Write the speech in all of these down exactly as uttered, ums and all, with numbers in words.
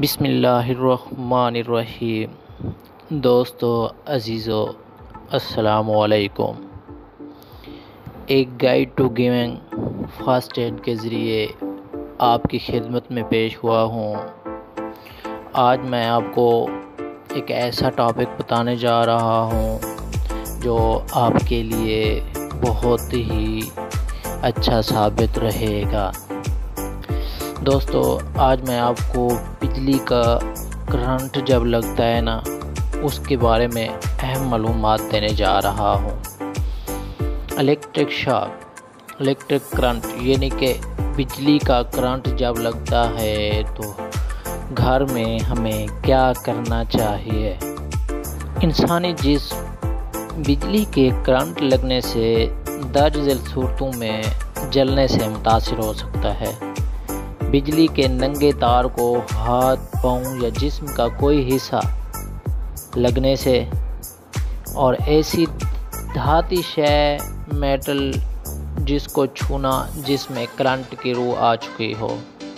بسم اللہ الرحمن الرحیم۔ دوستو عزیزو السلام علیکم۔ ایک guide to giving first aid کے ذریعے آپ کی خدمت میں پیش ہوا ہوں۔ آج میں آپ کو ایک ایسا ٹاپک بتانے جا رہا ہوں جو آپ کے لیے بہت ہی اچھا ثابت رہے گا۔ دوستو آج میں آپ کو بجلی کا کرنٹ جب لگتا ہے نا اس کے بارے میں اہم معلومات دینے جا رہا ہوں۔ الیکٹرک شاک، الیکٹرک کرنٹ یعنی کہ بجلی کا کرنٹ جب لگتا ہے تو گھر میں ہمیں کیا کرنا چاہیے۔ انسانی جسم بجلی کے کرنٹ لگنے سے درج ذیل صورتوں میں جلنے سے متاثر ہو سکتا ہے۔ بجلی کے ننگے تار کو ہاتھ، پاؤں یا جسم کا کوئی حصہ لگنے سے اور ایسی دھاتی شے میٹل جس کو چھونا جس میں کرنٹ کی روح آ چکی ہو۔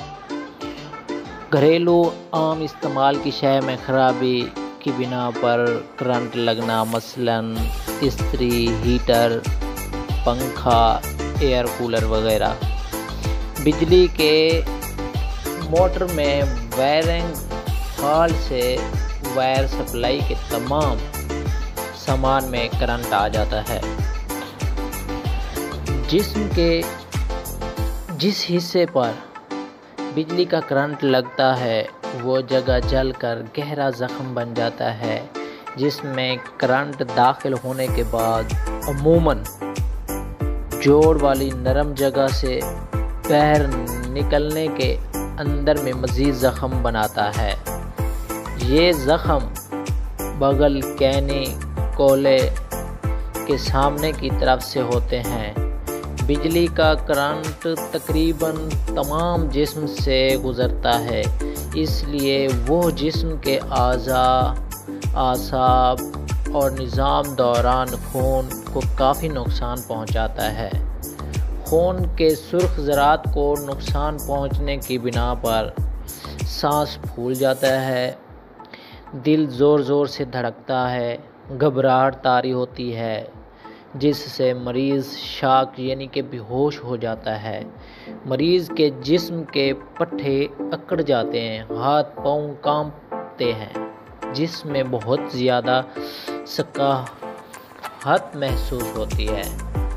گھریلو عام استعمال کی شے میں خرابی کی بنا پر کرنٹ لگنا، مثلاً استری، ہیٹر، پنکھا، ایئر کولر وغیرہ۔ بجلی کے موٹر میں وائرنگ فالٹ سے وائر سپلائی کے تمام سامان میں کرنٹ آ جاتا ہے۔ جسم کے جس حصے پر بجلی کا کرنٹ لگتا ہے وہ جگہ جل کر گہرا زخم بن جاتا ہے، جس میں کرنٹ داخل ہونے کے بعد عموماً جوڑ والی نرم جگہ سے باہر نکلنے کے اندر میں مزید زخم بناتا ہے۔ یہ زخم بغل، کینی، کولے کے سامنے کی طرف سے ہوتے ہیں۔ بجلی کا کرنٹ تقریباً تمام جسم سے گزرتا ہے، اس لیے وہ جسم کے اعضاء، اعصاب اور نظام دوران خون کو کافی نقصان پہنچاتا ہے۔ خون کے سرخ ذرات کو نقصان پہنچنے کی بنا پر سانس پھول جاتا ہے، دل زور زور سے دھڑکتا ہے، گھبراہٹ طاری ہوتی ہے جس سے مریض شاک یعنی کہ بے ہوش ہو جاتا ہے۔ مریض کے جسم کے پٹھے اکڑ جاتے ہیں، ہاتھ پاؤں کانپتے ہیں، جسم میں بہت زیادہ سکاہت محسوس ہوتی ہے۔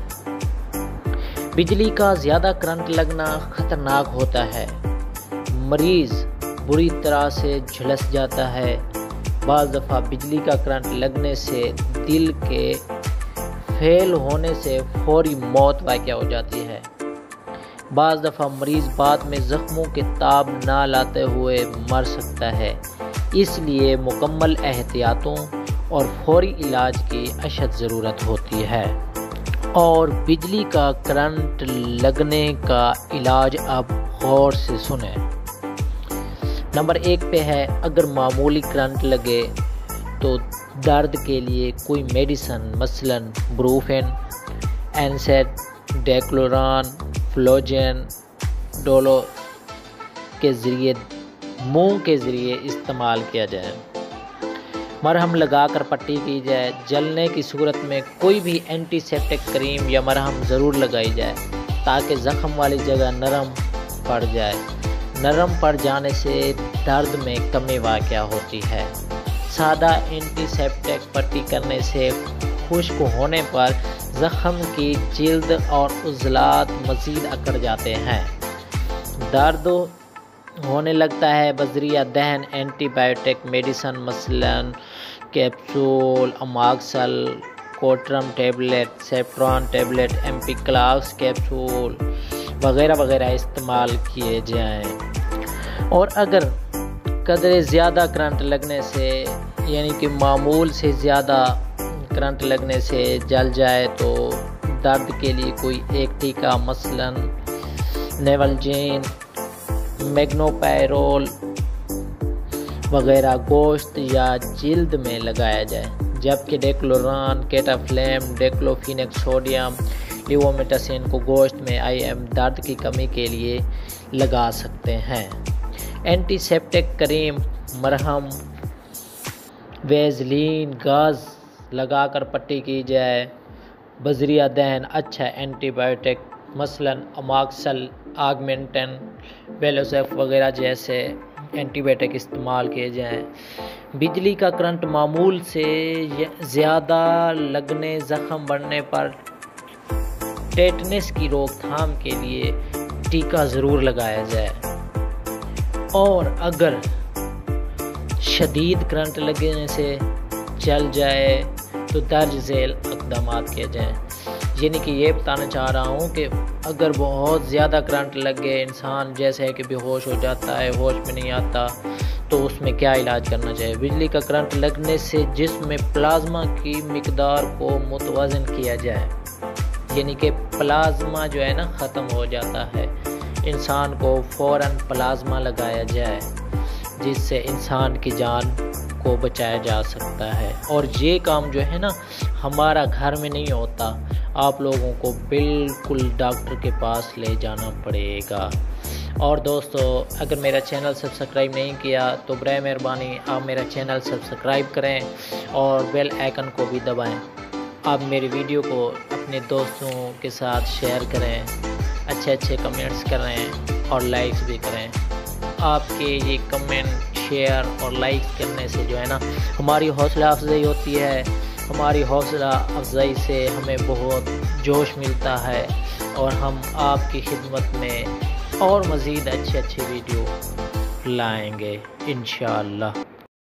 بجلی کا زیادہ کرنٹ لگنا خطرناک ہوتا ہے۔ مریض بری طرح سے جھلس جاتا ہے۔ بعض دفعہ بجلی کا کرنٹ لگنے سے دل کے فیل ہونے سے فوری موت واقع ہو جاتی ہے۔ بعض دفعہ مریض بعد میں زخموں کے تاب نہ لاتے ہوئے مر سکتا ہے۔ اس لیے مکمل احتیاطوں اور فوری علاج کی اشد ضرورت ہوتی ہے۔ اور بجلی کا کرنٹ لگنے کا علاج اب غور سے سنیں۔ نمبر ایک پہ ہے، اگر معمولی کرنٹ لگے تو درد کے لیے کوئی میڈیسن مثلاً بروفین، اینسیڈ، ڈیکلوران، فلوجین، ڈولو کے ذریعے منہ کے ذریعے استعمال کیا جائے۔ مرہم لگا کر پٹی کی جائے۔ جلنے کی صورت میں کوئی بھی اینٹی سیپٹک کریم یا مرہم ضرور لگائی جائے تاکہ زخم والی جگہ نرم پڑ جائے۔ نرم پڑ جانے سے درد میں کمی واقع ہوتی ہے۔ سادہ اینٹی سیپٹک پٹی کرنے سے خشک ہونے پر زخم کی جلد اور عضلات مزید اکڑ جاتے ہیں۔ درد ہونے لگتا ہے بذریعہ دہن اینٹی بائیوٹک میڈیسن مثلاً capsule, Amoxil, Cotrim tablet, Septran tablet, Ampiclox capsule وغیرہ وغیرہ استعمال کیے جائیں۔ اور اگر قدرے زیادہ کرنٹ لگنے سے یعنی کہ معمول سے زیادہ کرنٹ لگنے سے جل جائے تو درد کے لیے کوئی ایک ٹیکہ مثلاً نیولجین، میگنوپائرول وغیرہ گوشت یا جلد میں لگایا جائے، جبکہ ڈیکلوران، کیٹافلیم، ڈیکلوفینیک سوڈیم، لیومیٹاسین کو گوشت میں آئی ایم درد کی کمی کے لیے لگا سکتے ہیں۔ اینٹی سیپٹک کریم، مرہم، ویزلین، گاز لگا کر پٹی کی جائے۔ بذریعہ دہن اچھا اینٹی بائیوٹک مثلاً اماکسل، آگمنٹن، بیلوزیف وغیرہ جیسے اینٹی بائیوٹک استعمال کیے جائیں۔ بجلی کا کرنٹ معمول سے زیادہ لگنے، زخم بڑھنے پر ٹیٹنس کی روک تھام کے لیے ٹیکہ ضرور لگایا جائے، اور اگر شدید کرنٹ لگنے سے چل جائے تو درج ذیل اقدامات کیے جائیں۔ یعنی کہ یہ بتانا چاہ رہا ہوں کہ اگر بہت زیادہ کرنٹ لگ گئے، انسان جیسے ہے کہ بے ہوش ہو جاتا ہے، ہوش میں نہیں آتا، تو اس میں کیا علاج کرنا چاہیے؟ بجلی کا کرنٹ لگنے سے جسم میں پلازما کی مقدار کو متوازن کیا جائے، یعنی کہ پلازما جو ہے نا ختم ہو جاتا ہے، انسان کو فوراً پلازما لگایا جائے، جس سے انسان کی جان کو بچایا جا سکتا ہے۔ اور یہ کام جو ہے نا ہمارا گھر میں نہیں ہوتا، آپ لوگوں کو بالکل ڈاکٹر کے پاس لے جانا پڑے گا۔ اور دوستو، اگر میرا چینل سبسکرائب نہیں کیا تو برائے مہربانی آپ میرا چینل سبسکرائب کریں اور بیل آئیکن کو بھی دبائیں۔ آپ میری ویڈیو کو اپنے دوستوں کے ساتھ شیئر کریں، اچھے اچھے کمنٹس کریں اور لائکس بھی کریں۔ آپ کے یہ کمنٹ، شیئر اور لائک کرنے سے جو ہے نا ہماری حوصلہ افزائی ہوتی ہے، ہماری حوصلہ افزائی سے ہمیں بہت جوش ملتا ہے، اور ہم آپ کی خدمت میں اور مزید اچھے اچھے ویڈیو لائیں گے انشاءاللہ۔